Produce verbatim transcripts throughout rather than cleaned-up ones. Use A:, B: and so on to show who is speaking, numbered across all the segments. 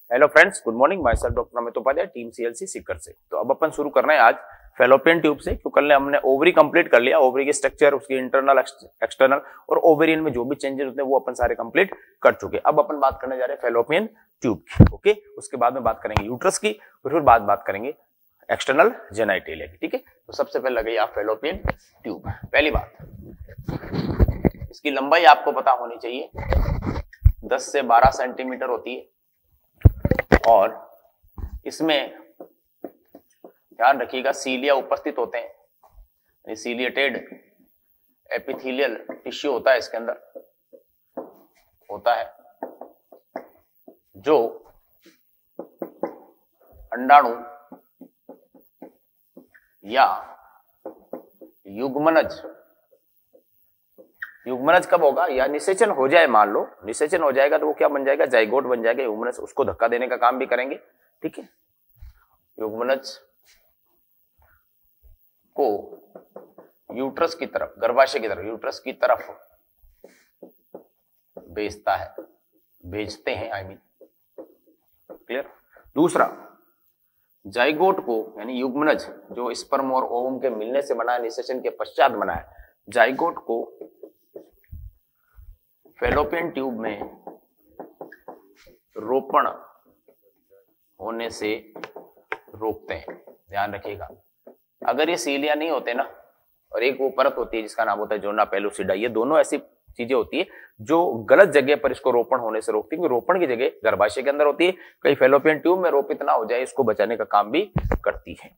A: Hello friends, good morning. Myself doctor Amit Upadhyay, team CLC Sikar से। तो अब अपन शुरू कर रहे हैं आज फेलोपियन ट्यूब से, क्योंकि कल हमने ओवरी कंप्लीट कर लिया। ओवरी के स्ट्रक्चर, उसकी इंटरनल एक्सटर्नल और ओवेरियन में जो भी चेंजेस होते हैं वो अपन सारे कंप्लीट कर चुके। अब अपन बात करने जा रहे हैं फेलोपियन ट्यूब की। ओके, उसके बाद में बात करेंगे यूट्रस की और फिर बाद बात करेंगे एक्सटर्नल जेनाइटेलिया की। ठीक है, तो सबसे पहले लगाइए आप फेलोपियन ट्यूब। पहली बात, इसकी लंबाई आपको पता होनी चाहिए, दस से बारह सेंटीमीटर होती है और इसमें ध्यान रखिएगा सीलिया उपस्थित होते हैं। सीलिएटेड एपिथेलियल टिश्यू होता है, इसके अंदर होता है जो अंडाणु या युग्मनज, युग्मनज कब होगा, या निषेचन हो जाए, मान लो निषेचन हो जाएगा तो वो क्या बन जाएगा, जाइगोट बन जाएगा। युग्मनज उसको धक्का देने का काम भी करेंगे। ठीक है, युग्मनज को यूट्रस की तरफ, गर्भाशय की तरफ, यूट्रस की तरफ भेजता है, भेजते हैं आई मीन। क्लियर। दूसरा, जाइगोट को यानी युग्मनज जो स्पर्म और ओवम के मिलने से बना है, निषेचन के पश्चात बना है, जाइगोट को फेलोपियन ट्यूब में रोपण होने से रोकते हैं। ध्यान रखिएगा, अगर ये सीलिया नहीं होते ना, और एक वो परत होती है जिसका नाम होता है जोना पेलुसिडा, ये दोनों ऐसी चीजें होती है जो गलत जगह पर इसको रोपण होने से रोकती है। रोपण की जगह गर्भाशय के अंदर होती है, कहीं फेलोपियन ट्यूब में रोपित ना हो जाए, इसको बचाने का काम भी करती है।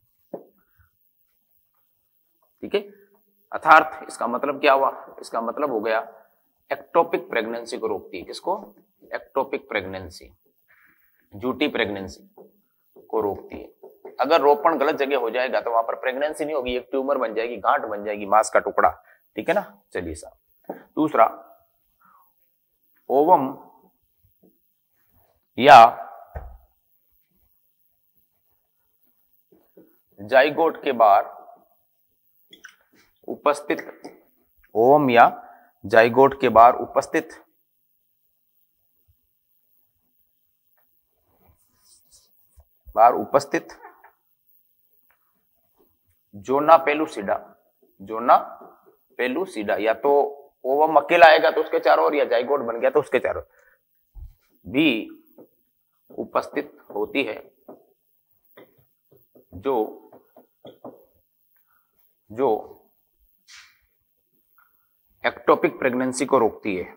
A: ठीक है, अर्थात इसका मतलब क्या हुआ, इसका मतलब हो गया एक्टोपिक प्रेगनेंसी को रोकती है। किसको? एक्टोपिक प्रेगनेंसी, झूठी प्रेगनेंसी को रोकती है। अगर रोपण गलत जगह हो जाएगा तो वहां पर प्रेगनेंसी नहीं होगी, एक ट्यूमर बन जाएगी, गांठ बन जाएगी, मांस का टुकड़ा। ठीक है ना। चलिए साहब, दूसरा, ओवम या जाइगोट के बाहर उपस्थित, ओवम या जाइगोट के बाहर उपस्थित बाहर उपस्थित जोना पेलुसिडा, जोना पेलुसिडा, या तो ओवम अकेला आएगा तो उसके चारों ओर, या जाइगोट बन गया तो उसके चारों भी उपस्थित होती है, जो जो एक्टोपिक प्रेगनेंसी को रोकती है।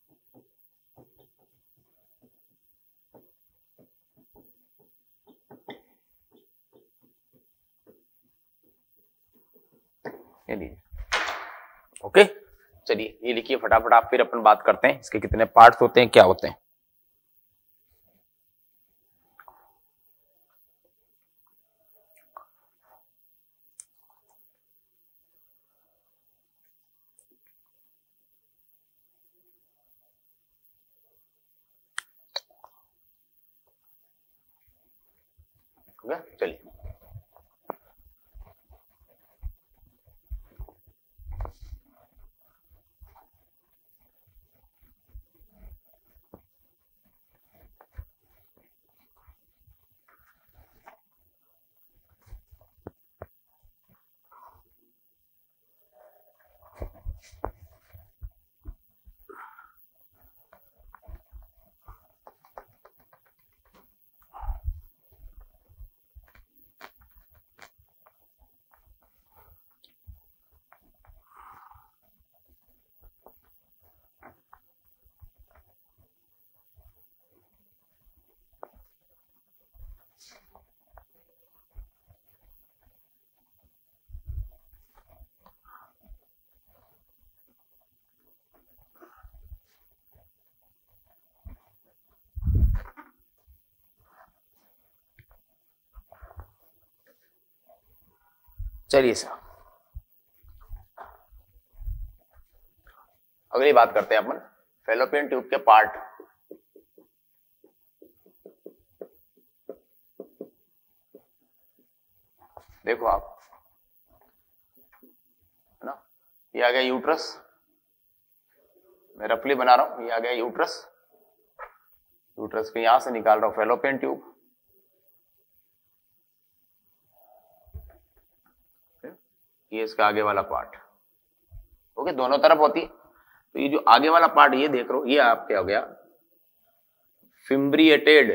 A: ये लीजिए। ओके, चलिए ये लिखिए फटाफट आप, फिर अपन बात करते हैं इसके कितने पार्ट्स होते हैं, क्या होते हैं। चलिए, चलिए सर, अगली बात करते हैं अपन फेलोपियन ट्यूब के पार्ट। देखो आप, है ना, ये आ गया यूट्रस, मैं रफली बना रहा हूं, ये आ गया यूट्रस, यूट्रस के यहां से निकाल रहा हूं फैलोपियन ट्यूब, ये इसका आगे वाला पार्ट। ओके, दोनों तरफ होती है। तो ये जो आगे वाला पार्ट ये देख रहे हो, ये आपके हो गया फिम्ब्रिएटेड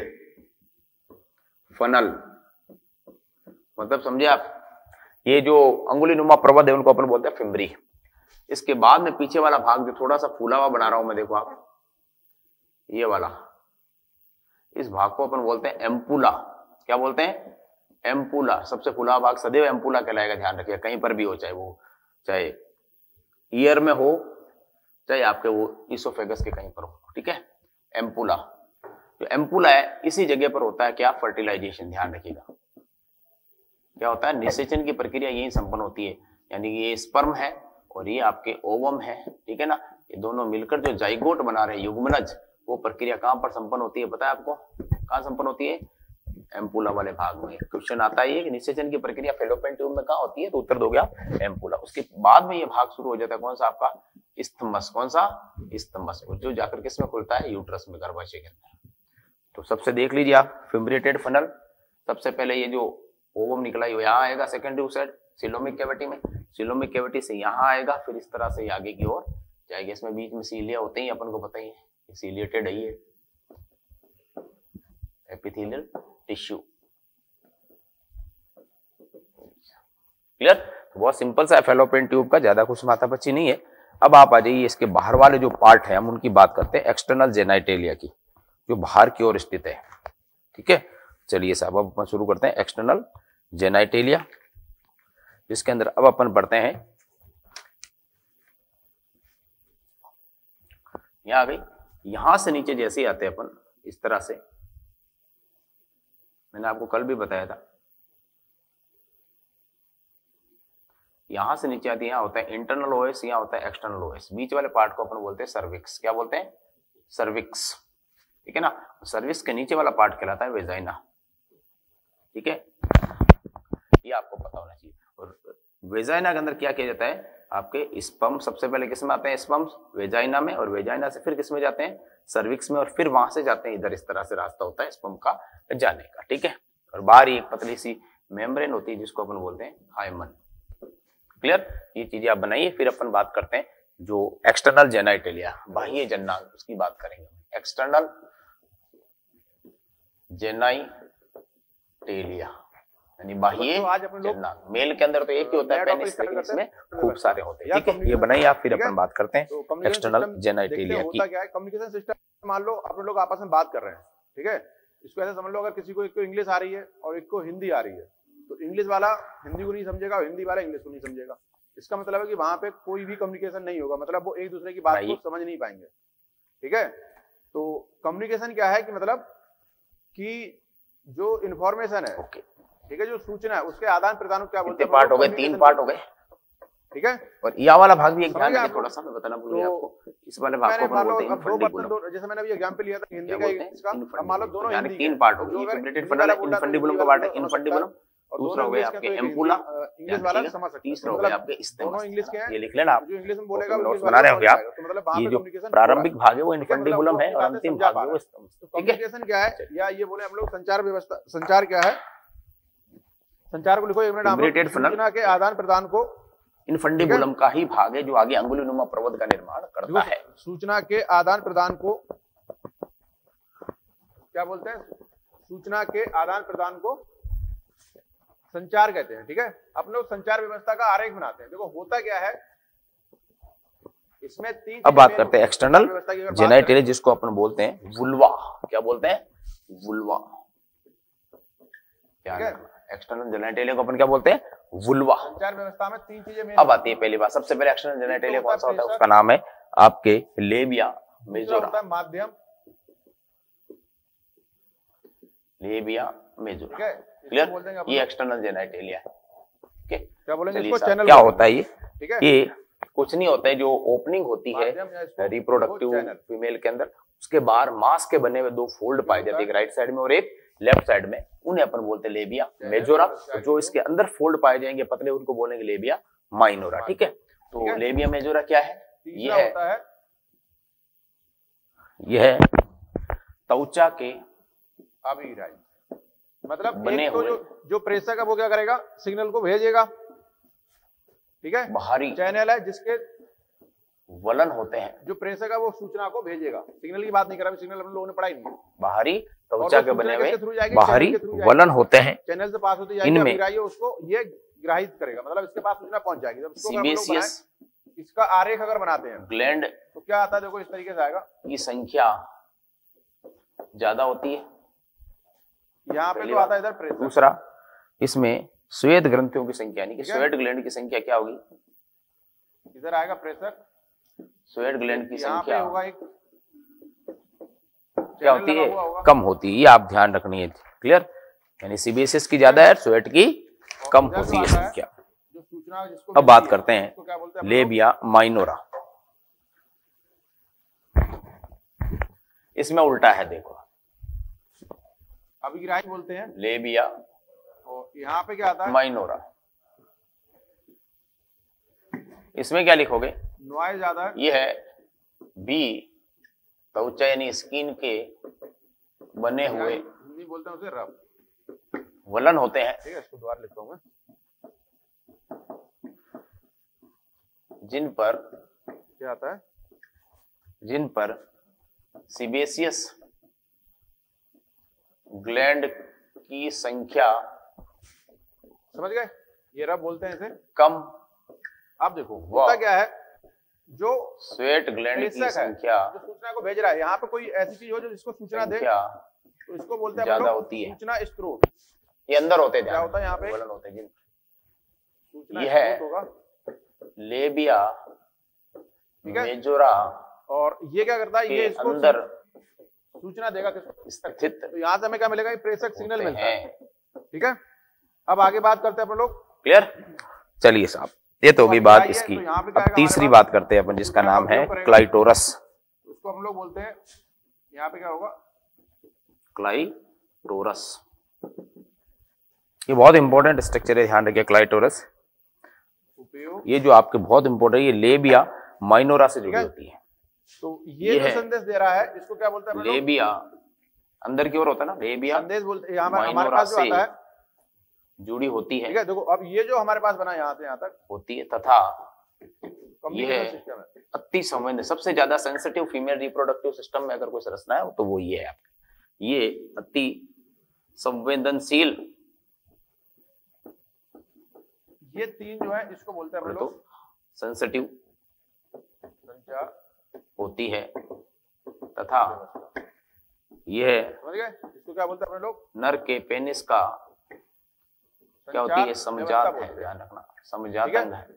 A: फनल, मतलब समझे आप, ये जो अंगुली नुमा प्रबंध है उनको अपन बोलते हैं फिम्ब्री। इसके बाद में पीछे वाला भाग जो थोड़ा सा फूला हुआ बना रहा हूं मैं, देखो आप, ये वाला, इस भाग को अपन बोलते हैं एम्पुला। क्या बोलते हैं? एम्पुला। सबसे फूला भाग सदैव एम्पुला कहलाएगा, ध्यान रखिए, कहीं पर भी हो, चाहे वो चाहे ईयर में हो, चाहे आपके वो इसोफेगस के कहीं पर हो, ठीक है। एम्पुला, जो एम्पुला है इसी जगह पर होता है क्या? फर्टिलाइजेशन। ध्यान रखिएगा, क्या होता है? निषेचन की प्रक्रिया यही संपन्न होती है, यानी कि ये स्पर्म है और ये आपके ओवम है, ठीक है ना। ये दोनों मिलकर जो जाइगोट बना रहे हैं, युग्मनज, वो प्रक्रिया कहां पर संपन्न होती है पता है आपको? कहां संपन्न होती है? एम्पुला वाले भाग में। क्वेश्चन आता है कि निषेचन की प्रक्रिया फैलोपियन ट्यूब में कहां होती है, तो उत्तर दोगे आप एम्पुला। उसके बाद में ये भाग शुरू हो जाता है कौन सा? आपका इस्थमस। कौन सा? इस्थमस, जो जाकर किस में खुलता है? यूट्रस में, गर्भाशय के अंदर। तो सबसे देख लीजिए आप, फिम्ब्रिएटेड फनल, सबसे पहले ये जो ओवम निकला है यहाँ आएगा, second tube side coelomic cavity में, सिलोमिक कैविटी से यहाँ आएगा, फिर इस तरह से आगे की ओर जाएगा। इसमें बीच में सीलिया होते ही, अपन को पता ही है, सीलिएटेड है ये एपिथेलियल टिश्यू। क्लियर? तो बहुत सिंपल सा फैलोपियन ट्यूब का, ज्यादा कुछ माथापच्ची नहीं है। अब आप आ जाइए इसके बाहर वाले जो पार्ट है, हम उनकी बात करते हैं, एक्सटर्नल जेनाइटेलिया की, जो बाहर की ओर स्थित है, ठीक है। चलिए साहब, अब अपन शुरू करते हैं एक्सटर्नल जेनाइटेलिया, जिसके अंदर अब अपन पढ़ते हैं, यहां आ गई, यहां से नीचे जैसे ही आते हैं अपन इस तरह से, मैंने आपको कल भी बताया था, यहां से नीचे आती है, यहां होता है इंटरनल ओएस, यहां होता है एक्सटर्नल ओएस। बीच वाले पार्ट को अपन बोलते हैं सर्विक्स। क्या बोलते हैं? सर्विक्स, ठीक है ना। सर्विक्स के नीचे वाला पार्ट कहलाता है वेजाइना, ठीक है, ये आपको पता होना चाहिए। और वेजाइना के अंदर क्या किया जाता है? आपके स्पर्म सबसे पहले किस में आते हैं? स्पर्म्स वेजाइना में, और वेजाइना से फिर किस में जाते हैं? सर्विक्स में, और फिर वहां से जाते हैं इधर, इस तरह से रास्ता होता है स्पर्म का जाने का, ठीक है। और बाहर ही एक पतली सी मेम्ब्रेन होती है जिसको अपन बोलते हैं हाइमन। क्लियर? ये चीजें आप बनाइए, फिर अपन बात करते हैं जो एक्सटर्नल जेनाइटेलिया, बाह्य जन्नांग, उसकी बात करेंगे। एक्सटर्नल जेनाइटेलिया यानी बाह्य जन्नांग। मेल के अंदर तो एक ही होता है पेनिस, लेकिन इसमें खूब सारे होते हैं, ठीक है। ये बनाइए आप, फिर अपन बात करते हैं एक्सटर्नल जेनाइटेलिया की।
B: क्या है कम्युनिकेशन सिस्टम? मान लो आप लोग आपस में बात कर रहे हैं, ठीक है, इसको ऐसे समझ लो, अगर किसी को एक को इंग्लिश आ रही है और एक को हिंदी आ रही है, तो इंग्लिश वाला हिंदी को नहीं समझेगा और हिंदी वाला इंग्लिश को नहीं समझेगा। इसका मतलब है कि वहां पे कोई भी कम्युनिकेशन नहीं होगा, मतलब वो एक दूसरे की बात को समझ नहीं पाएंगे, ठीक है। तो कम्युनिकेशन क्या है कि मतलब कि जो इंफॉर्मेशन है, ठीक है, जो सूचना है, उसके आदान प्रदान को क्या बोलते हैं?
A: पार्ट हो गए, तीन पार्ट हो गए,
B: ठीक है।
A: और यह वाला भाग भी एक ध्यान रखिए, थोड़ा सा मैं बताना भूल गया आपको। इस वाले भाग को अपन बोलते हैं इनफंडिबुलम।
B: जैसे मैंने अभी एग्जांपल लिया था हिंदी का, इसका मान लो दोनों हिंदी
A: तीन पार्ट हो गए, फिब्रिएटेड फनल, इनफंडिबुलम का पार्ट है इनफंडिबुलम, और दूसरा हो गया आपके एम्पुला,
B: इंग्लिश वाला समझ सकते हैं।
A: तीसरा हो गया आपके इस्थमस।
B: इंग्लिश के हैं,
A: ये लिख लेना आप,
B: जो इंग्लिश में बोलेगा
A: नोट्स बना रहे होंगे आप। ये जो प्रारंभिक भाग है वो इनफंडिबुलम है, और अंतिम भाग है वो इस्थमस।
B: कम्युनिकेशन क्या है, या ये बोले हम लोग संचार व्यवस्था, संचार क्या है? संचार को लिखो एक मिनट। सूचना के आदान प्रदान को
A: इनफंडिबुलम का ही भाग है जो आगे अंगुलीनुमा प्रवध का निर्माण करता है।
B: सूचना के आदान प्रदान को क्या बोलते हैं? सूचना के आदान प्रदान को संचार कहते हैं, ठीक है। अपने लोग संचार व्यवस्था का आरेख बनाते हैं। देखो होता क्या है इसमें, तीन।
A: अब बात करते हैं एक्सटर्नल जेनाइटेलिया, जिसको अपन बोलते हैं वुल्वा। क्या बोलते हैं? वुल्वा। क्या है? एक्सटर्नल जेनाइटेलिया को अपन क्या बोलते हैं? वुल्वा।
B: संचार व्यवस्था में तीन चीजें
A: अब आती है पहली बात, सबसे पहले एक्सटर्नल जेनाइटेलिया कौन सा होता है? उसका नाम है आपके लेबिया मेजोरा।
B: माध्यम,
A: लेबिया मेजोरा, क्लियर? ये एक्सटर्नल जेनाइटेलिया है, ठीक है।
B: क्या बोलेंगे इसको? चैनल।
A: क्या होता है ये?
B: ठीक है,
A: ये कुछ नहीं होता है, जो ओपनिंग होती है रिप्रोडक्टिव फीमेल के अंदर, उसके बाहर मांस के बने हुए दो फोल्ड पाए जाते हैं, एक राइट साइड में और एक लेफ्ट साइड में, उन्हें अपन बोलते हैं लेबिया मेजोरा। जो इसके अंदर फोल्ड पाए जाएंगे पतले, उनको बोलेंगे लेबिया माइनोरा, ठीक है। तो लेबिया मेजोरा क्या है? ये है, यह है त्वचा के
B: अभिग्राही, मतलब
A: बने
B: एक तो
A: हुए
B: जो जो प्रेषक है वो क्या करेगा, सिग्नल को भेजेगा, ठीक है,
A: बाहरी
B: चैनल है जिसके
A: वलन होते हैं,
B: जो प्रेषक है वो सूचना को भेजेगा। सिग्नल की बात नहीं कर रहा, सिग्नल हम लोगों ने पढ़ाई नहीं है।
A: बाहरी
B: और
A: त्वचा
B: वो
A: के बने
B: सूचना
A: हुए
B: किसके थ्रू जाएगी,
A: बाहरी
B: चैनल के थ्रू जाएगी।
A: वलन होते हैं,
B: चैनल से पास होती जाएगी,
A: इनमें
B: अभिग्राही उसको ये ग्राहित करेगा, मतलब इसके पास सूचना पहुंच जाएगी। जब इसको हम लोग
A: सीबेसियस
B: बनाएं, इसका आरेख अगर बनाते हैं
A: ग्लैंड
B: तो क्या आता है, देखो इस तरीके से आएगा।
A: की संख्या ज्यादा होती है,
B: यहाँ पे
A: पहली
B: तो आता है इधर प्रेषक।
A: दूसरा, इसमें श्वेत ग्रंथियों की संख्या यानी कि
B: ठीक है।
A: स्वेट ग्लैंड की संख्या क्या होगी,
B: इधर आएगा प्रेषक,
A: स्वेट ग्लैंड की
B: यहाँ पे
A: संख्या
B: होगा एक
A: क्या
B: चैनल
A: होती
B: लगा
A: है,
B: हुआ होगा।
A: कम होती है, ये आप ध्यान रखनी है। क्लियर, यानी सीबीएसएस की ज्यादा है, स्वेट की कम
B: इधर जो
A: होती है
B: आता है,
A: संख्या।
B: जो सूचना जिसको
A: अब बात
B: मिलती है,
A: करते हैं
B: उसको क्या बोलते हैं,
A: लेबिया माइनोरा। इसमें उल्टा है, देखो
B: अभिग्राही बोलते हैं,
A: लेबिया
B: और यहाँ पे क्या आता है,
A: माइनोरा। इसमें क्या लिखोगे,
B: नॉइज आता है,
A: ये है बी त्वचा यानी स्किन के बने हुए
B: हिंदी बोलते हैं उसे रब,
A: वलन होते हैं,
B: ठीक है, इसको दोबारा लिखता हूँ मैं,
A: जिन पर
B: क्या आता है,
A: जिन पर सीबेसियस ग्लैंड की संख्या
B: समझ गए, ये रब बोलते हैं इसे।
A: कम,
B: आप देखो होता क्या है, जो
A: स्वेट ग्लैंड की
B: प्रेषक है
A: संख्या
B: जो सूचना को भेज रहा है, यहाँ पे कोई ऐसी चीज हो जो जिसको सूचना दे,
A: संख्या
B: तो इसको बोलते हैं
A: ज्यादा
B: हम लोग
A: होती है।
B: सूचना स्रोत।
A: ये अंदर होते हैं,
B: क्या होता है यहाँ पे,
A: वलन होते हैं, जिन
B: सूचना
A: ये है
B: स्रोत होगा,
A: लेबिया
B: ठीक है,
A: मेजोरा
B: और ये क्या करता है, ये
A: के
B: इसको
A: अंदर
B: सूचना देगा किसको,
A: स्थित
B: तो यहाँ से हमें क्या मिलेगा, ये प्रेषक सिग्नल
A: होते
B: मिलता है,
A: हैं।
B: ठीक है। अब आगे बात करते हैं अपन लोग,
A: क्लियर, चलिए साहब, ये तो होगी
B: अब
A: बात
B: बताइए,
A: इसकी।
B: तो यहाँ पे क्या
A: अब
B: आएगा
A: तीसरी
B: हमारे
A: बात करते हैं अपन, जिसका नाम है क्लाइटोरस।
B: उसको हम लोग बोलते हैं, यहाँ पे क्या होगा,
A: क्लाइटोरस, ये बहुत इंपॉर्टेंट स्ट्रक्चर है, ध्यान रखिए। क्लाइटोरस
B: उपयोग,
A: ये जो आपके बहुत इंपॉर्टेंट, ये लेबिया माइनोरा से जुड़ी होती है।
B: तो ये,
A: ये
B: जो
A: है
B: संदेश दे रहा है इसको क्या बोलते हैं अपन लोग?
A: लेबिया अंदर की ओर होता है ना, लेबिया
B: संदेश बोलते हैं, यहाँ हमारे
A: माइनोरा
B: पास जो
A: से
B: आता है,
A: जुड़ी होती
B: ठीक
A: है,
B: है। देखो अब ये जो हमारे पास बना यहाँ से यहाँ तक
A: होती है तथा
B: कम्युनिकेशन
A: ये
B: सिस्टम है,
A: अति संवेदन, सबसे ज्यादा सेंसिटिव फीमेल रिप्रोडक्टिव सिस्टम में अगर कोई संरचना है तो वो ये है आपका। ये अति संवेदनशील,
B: ये तीन जो है इसको बोलते हैं अपन
A: तो
B: लोग
A: सेंसिटिव
B: संचार
A: होती है तथा यह
B: समझ गए, इसको क्या बोलते हैं अपन लोग?
A: नर के पेनिस का क्या होती है, समजात है, ध्यान रखना, समजात अंग है।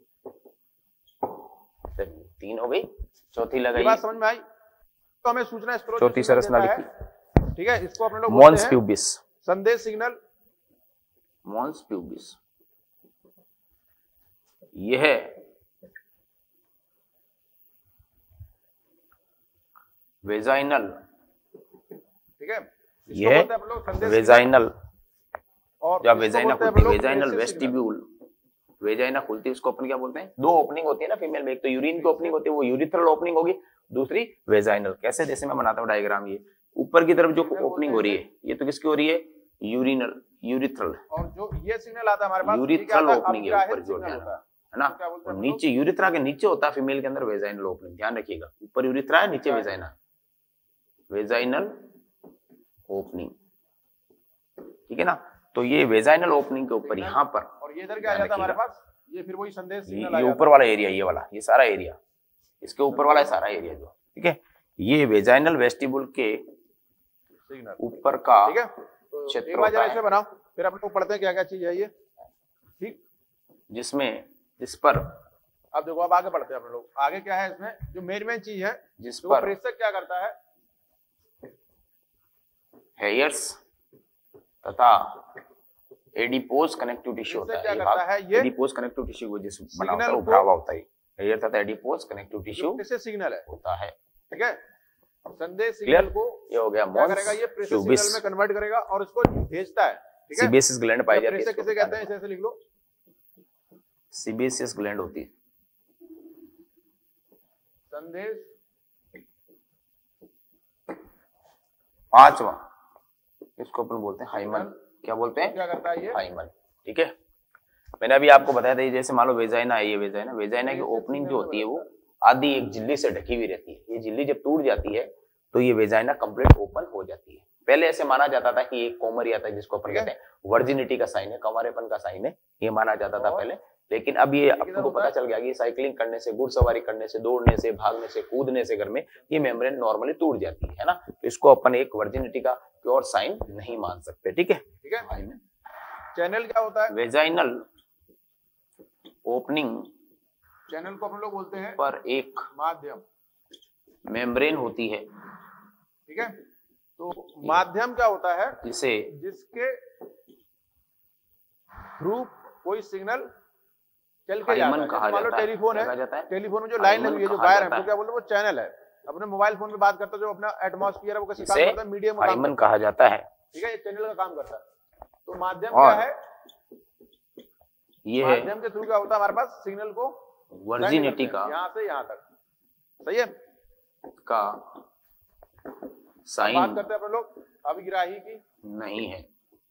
A: तीन हो गई, चौथी लगाई,
B: बात समझ में आई? तो हमें सूचना स्रोत
A: चौथी संरचना लिखी,
B: ठीक है, इसको अपन लोग
A: मॉन्स प्यूबिस,
B: संदेश सिग्नल,
A: मॉन्स प्यूबिस, यह वेजाइनल,
B: ठीक है,
A: यह वेजाइनल,
B: और
A: जब वेजाइना खुलती है, वेजाइनल वेस्टिब्यूल, वेजाइना खुलती है, उसको अपन क्या बोलते हैं? दो ओपनिंग होती है ना फीमेल में, एक तो यूरिन की ओपनिंग होती है, वो यूरिथ्रल ओपनिंग होगी, दूसरी वेजाइनल। कैसे, जैसे मैं बनाता हूँ डायग्राम, ये ऊपर की तरफ जो ओपनिंग हो रही है, ये तो किसकी हो रही है? यूरिनल, यूरिथ्रल,
B: और जो ये सिग्नल आता है हमारे पास,
A: यूरिथ्रल ओपनिंग है ऊपर जो है ना,
B: तो
A: नीचे यूरिथ्रा के नीचे होता है फीमेल के अंदर वेजाइनल ओपनिंग, ध्यान रखिएगा, ऊपर यूरिथ्रा है, नीचे वेजाइना, वेजाइनल ओपनिंग, ठीक है ना। तो ये वेजाइनल ओपनिंग के ऊपर यहाँ पर,
B: और ये इधर क्या आ जाता है हमारे पास, ये फिर वही संदेश सिग्नल,
A: ये ऊपर वाला एरिया, ये वाला, ये सारा एरिया, इसके ऊपर वाला सारा एरिया जो, ठीक है, ये वेजाइनल वेस्टिबुल के
B: सिग्नल
A: ऊपर का,
B: ठीक है। तो एक बार जरा इसे बनाओ, फिर अपन लोग पढ़ते हैं क्या क्या चीज है ये, ठीक,
A: जिसमें, जिस पर,
B: अब देखो अब आगे बढ़ते हैं अपन लोग, आगे क्या है इसमें, जो मेन मेन चीज है,
A: जिस
B: तो
A: पर
B: प्रेषक क्या करता है,
A: हेयर्स तथा एडिपोज कनेक्टिव टिश्यू होता है,
B: क्या
A: ये
B: करता है, ये
A: एडिपोज कनेक्टिव टिश्यू को जिस बना होता है,
B: सिग्नल
A: उभरा हुआ होता है, हेयर तथा एडिपोज कनेक्टिव टिश्यू
B: किससे सिग्नल है,
A: होता है,
B: ठीक है। संदेश सिग्नल को
A: ये हो गया
B: क्या करेगा, ये प्रेषक सिग्नल में कन्वर्ट करेगा और उसको भेजता है, ठीक है।
A: सीबेसियस ग्लैंड पाई जाती है,
B: प्रेषक किसे कहते हैं, इसे ऐसे लिख लो,
A: सीबेसियस ग्लैंड होती है,
B: संदेश
A: पांचवा, इसको अपन बोलते हैं हाइमन। क्या बोलते हैं?
B: क्या करता है ये?
A: हाइमन। ठीक है, मैंने अभी आपको बताया था, जैसे मान लो वेजाइना है, ये वेजाइना, वेजाइना की ओपनिंग जो होती है वो आधी एक झिल्ली से ढकी हुई रहती है। ये झिल्ली जब टूट जाती है तो ये वेजाइना कंप्लीट ओपन हो जाती है। पहले ऐसे माना जाता था कि एक कोमर आता है जिसको अपन कहते हैं वर्जिनिटी का साइन है, कंवारेपन का साइन है, ये माना जाता था पहले। लेकिन अब ये आपको पता चल गया कि साइकिलिंग करने से, घुड़सवारी करने से, दौड़ने से, भागने से, कूदने से घर में ये मेम्ब्रेन नॉर्मली टूट जाती है, है ना। तो इसको अपन एक वर्जिनिटी का प्योर साइन नहीं मान सकते। ठीक है,
B: ठीक है। चैनल क्या होता है?
A: वेजाइनल ओपनिंग
B: चैनल को अपन लोग बोलते हैं
A: पर एक
B: माध्यम,
A: मेम्ब्रेन होती है।
B: ठीक है, तो माध्यम क्या होता है?
A: जिसे
B: जिसके थ्रू कोई सिग्नल चल के जाता है।
A: कहा
B: मान लो
A: जाता है।
B: टेलीफोन
A: कहा
B: है,
A: जाता है।
B: टेलीफोन में जो लाइन लगी है, जो
A: कहा
B: वायर है,
A: जाता
B: तो क्या बोलते हैं? वो चैनल है। अपने मोबाइल फोन पे बात करते हैं, जो अपना एटमॉस्फेयर है वो कैसे काम
A: जिसे
B: करता है? मीडियम का काम
A: हाइमन
B: करता
A: कहा जाता है।
B: ठीक है, ये चैनल का काम करता है। तो माध्यम
A: और
B: क्या है?
A: ये है
B: माध्यम के थ्रू क्या होता है? हमारे पास सिग्नल को
A: वर्जिनिटी का
B: यहाँ से यहाँ तक, सही है,
A: का
B: बात
A: साइन
B: करते हैं अपन लोग अभिग्राही की।
A: नहीं है,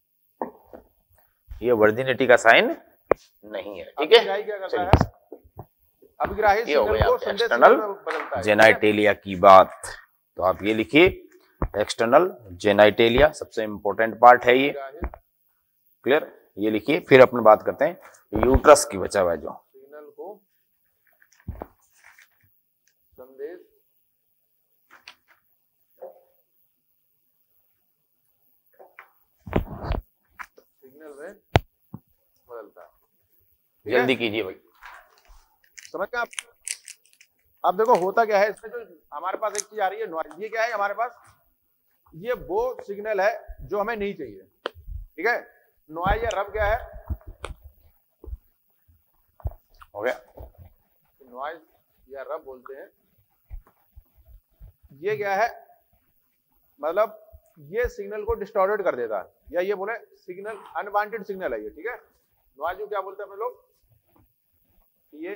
A: ये वर्जिनिटी का साइन नहीं है। ठीक है,
B: अभिग्राही क्या करता है? अभिग्राही
A: ये हो
B: सिग्नल
A: गया
B: को
A: आपका
B: संदेश
A: एक्सटर्नल
B: में बदलता है।
A: जेनाइटेलिया की बात। तो आप ये लिखिए, एक्सटर्नल जेनाइटेलिया सबसे इंपॉर्टेंट पार्ट है ये। क्लियर, ये लिखिए। फिर अपन बात करते हैं यूट्रस की बचा हुआ जो
B: सिग्नल को संदेश सिग्नल में बदलता है।
A: जल्दी कीजिए भाई,
B: समझ गए आप? अब देखो होता क्या है इसमें, जो हमारे पास एक चीज आ रही है नॉइज, ये क्या है हमारे पास? ये वो सिग्नल है जो हमें नहीं चाहिए। ठीक है, नॉइज या रब क्या है?
A: हो गया।
B: नॉइज या रब बोलते हैं। ये क्या है? मतलब ये सिग्नल को डिस्टॉर्टेड कर देता है, या ये बोले सिग्नल अनवांटेड सिग्नल है ये। ठीक है, नॉइज को क्या बोलते हैं हम लोग? ये